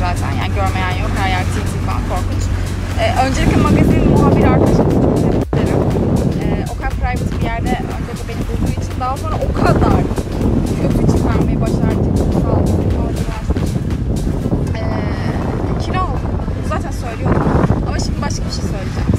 zaten. Yani görmeyen yok. Her yer tilt falan, korkunç. Öncelikle magazin muhabiri arkadaşım tebrik ederim. O kadar private bir yerde önce beni bulduğu için, daha sonra o kadar kötü çıkarmayı başardı. Sağ olsun. Kilo aldım. Bunu zaten söylüyordum. Ama şimdi başka bir şey söyleyeceğim.